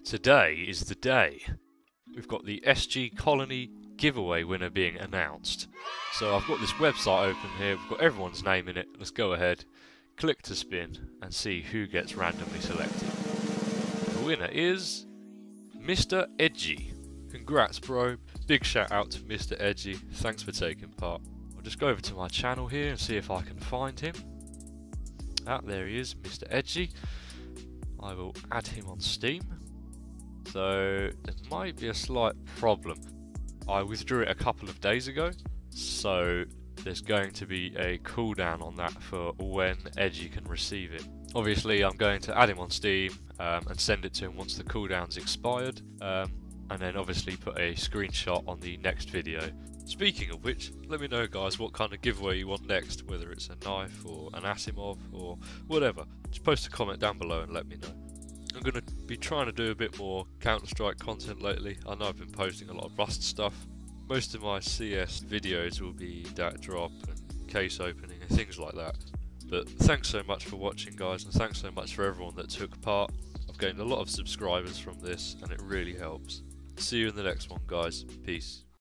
Today is the day. We've got the SG Colony giveaway winner being announced. So I've got this website open here, we've got everyone's name in it. Let's go ahead, click to spin and see who gets randomly selected. The winner is Mr. Edgy. Congrats bro, big shout out to Mr. Edgy, thanks for taking part. I'll just go over to my channel here and see if I can find him. Ah, there he is, Mr. Edgy. I will add him on Steam. So there might be a slight problem. I withdrew it a couple of days ago, so there's going to be a cooldown on that for when Edgy can receive it. Obviously I'm going to add him on Steam and send it to him once the cooldown's expired, and then obviously put a screenshot on the next video. Speaking of which, let me know guys what kind of giveaway you want next, whether it's a knife or an Asimov or whatever. Just post a comment down below and let me know. I'm going to be trying to do a bit more Counter-Strike content lately. I know I've been posting a lot of Rust stuff. Most of my CS videos will be dat drop and case opening and things like that. But thanks so much for watching guys, and thanks so much for everyone that took part. I've gained a lot of subscribers from this and it really helps. See you in the next one guys. Peace.